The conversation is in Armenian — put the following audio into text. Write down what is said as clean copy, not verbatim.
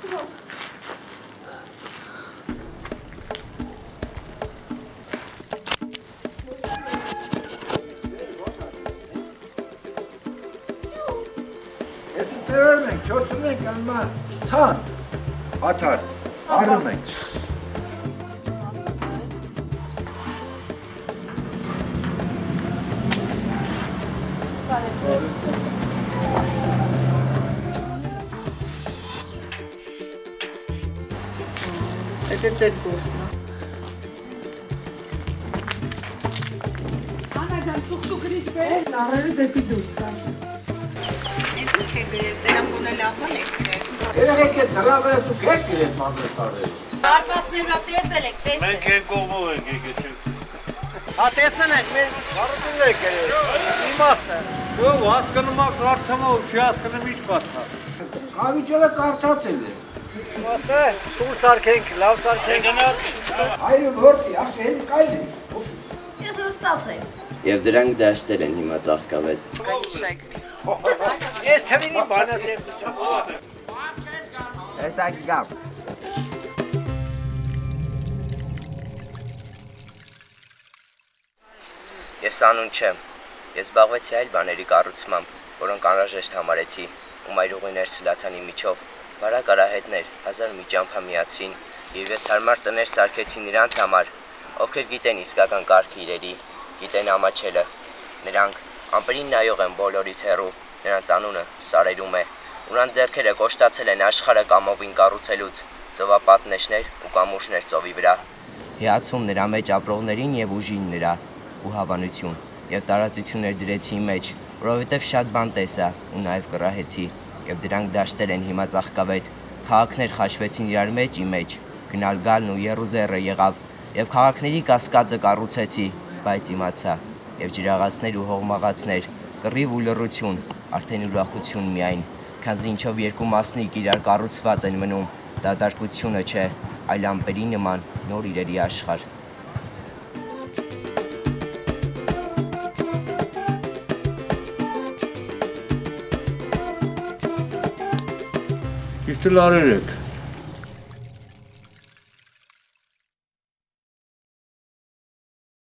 Եսի տերել մենք, չորցում ենք ալմա սան, աթար, առում ենք։ Это цель вкусно. Анна, Jan, тук рич бе. Нарали депи дуста. Երեք է դրա վրա դուք եք գրետ մանգստարել։ Բարբասներ հա տեսել եք, տեսել։ Մենք են կողմով ենք եկեցինք։ Հա տեսել ենք, մեր բարդուն եք գրել, իմաստ է։ Ով հասկանում ա կարծամա ու չի հասկանում ինչ պատա։ Կավիճերը կարդացել է։ Իմաստ է, տուր սարքենք, լավ սարքենք։ Այրը որդի, արդյոք հենց կայլ է։ Ես նստած եմ։ Եվ դրանք դաշտել են հիմա ծաղկավետ։ Կգիշեք։ Ես թվինի բանած եմ։ Տեսակ գավ։ Ես անուն չեմ։ Ես զբաղվեցի այլ բաների կառուցմամբ, որոնք անհրաժեշտ համարեցի, ու մայրուղիներ սլացանի միջով, բարակ արահետներ, հազար մի ճամփա միացրին, եւ ես հարմար տներ սարքեցի նրանց համար, ովքեր գիտեն իսկական կարգ իրերի, գիտեն ամաչելը։ Նրանք ամպերին նայող են բոլորից հեռու, նրանց անունը Սարերում է, նրանց ձեռքերը կոշտացել են աշխարհը կամովին կառուցելուց, ծովապատնեշներ ու կամուրջներ ծովի վրա։ Հիացում նրա մեջ ապրողներին եւ ուժին նրա, ու հավանություն, եւ տարածություններ դրեցի մեջ, որովհետեւ շատ բան տեսա ու նաեւ կռահեցի, եւ դրանք դաշտել են հիմա ծաղկավետ, քաղաքներ խաչվեցին իրար մեջ ի մեջ, գնալ գալն ու Երուսաղեմը եղավ, եւ քաղաքների կասկածը կառուցեցի, բայց իմացա, եւ ջրաղացներ ու հողմաղացներ, կռիվ ու լռություն, արդեն ուրախություն միայն, քանզի ինչով երկու մասնիկ իրար կառուցված են մնում, դատարկությունը չէ, այլ ամպերի նման նոր իրերի աշխարհ։ Իսկ լարեր եք։